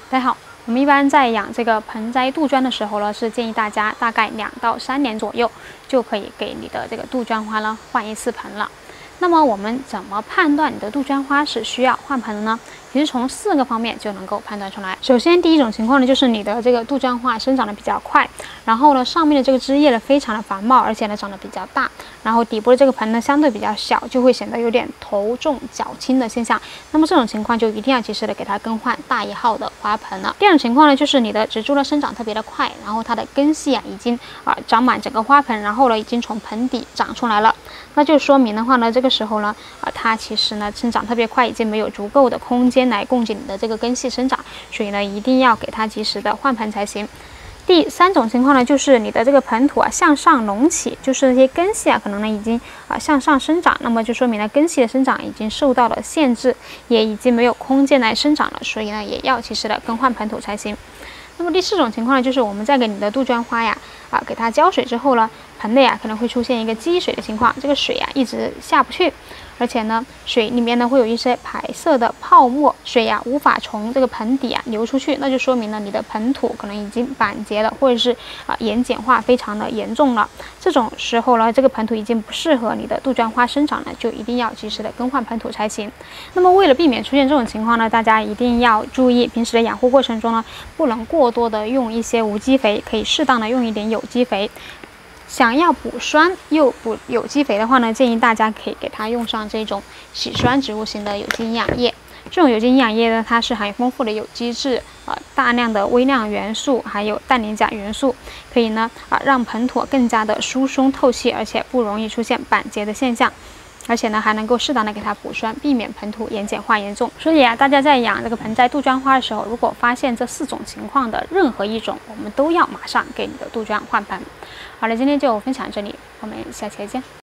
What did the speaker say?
大家好，我们一般在养这个盆栽杜鹃的时候呢，是建议大家大概2到3年左右就可以给你的这个杜鹃花呢换一次盆了。那么我们怎么判断你的杜鹃花是需要换盆的呢？其实从4个方面就能够判断出来。首先，第一种情况呢，就是你的这个杜鹃花生长得比较快，然后呢，上面的这个枝叶呢非常的繁茂，而且呢长得比较大，然后底部的这个盆呢相对比较小，就会显得有点头重脚轻的现象。那么这种情况就一定要及时的给它更换大1号的花盆了。第二种情况呢，就是你的植株呢生长特别的快，然后它的根系已经长满整个花盆，然后呢已经从盆底长出来了，那就说明的话呢，这个时候呢它其实呢生长特别快，已经没有足够的空间来供给你的这个根系生长，所以呢一定要给它及时的换盆才行。第3种情况呢，就是你的这个盆土向上隆起，就是那些根系可能呢已经向上生长，那么就说明呢根系的生长已经受到了限制，也已经没有空间来生长了，所以呢也要及时的更换盆土才行。那么第4种情况呢，就是我们在给你的杜鹃花给它浇水之后呢，盆内可能会出现一个积水的情况，这个水一直下不去，而且呢水里面呢会有一些白色的泡沫，水无法从这个盆底流出去，那就说明呢你的盆土可能已经板结了，或者是盐碱化非常的严重了。这种时候呢，这个盆土已经不适合你的杜鹃花生长了，就一定要及时的更换盆土才行。那么为了避免出现这种情况呢，大家一定要注意平时的养护过程中呢，不能过多的用一些无机肥，可以适当的用一点有机肥。想要补酸又补有机肥的话呢，建议大家可以给它用上这种喜酸植物型的有机营养液。这种有机营养液呢，它是含有丰富的有机质、大量的微量元素，还有氮磷钾元素，可以呢让盆土更加的疏松透气，而且不容易出现板结的现象。而且呢，还能够适当的给它补酸，避免盆土盐碱化严重。所以大家在养这个盆栽杜鹃花的时候，如果发现这4种情况的任何一种，我们都要马上给你的杜鹃换盆。好了，今天就分享这里，我们下期再见。